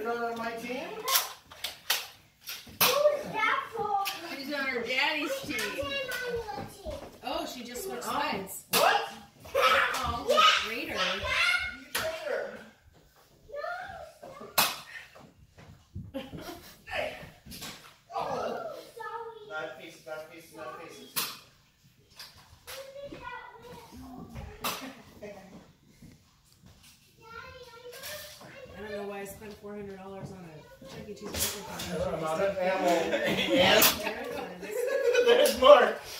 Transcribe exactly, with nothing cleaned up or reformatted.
not on my team? She's on her daddy's team. Oh, she just switched sides. What? Oh, traitor. You traitor. Hey. Oh. Not pieces, not pieces, not pieces. I don't know why I spent four hundred dollars on a Chuck E. Cheese burger. I don't know about it. Ammo. And there's Mark.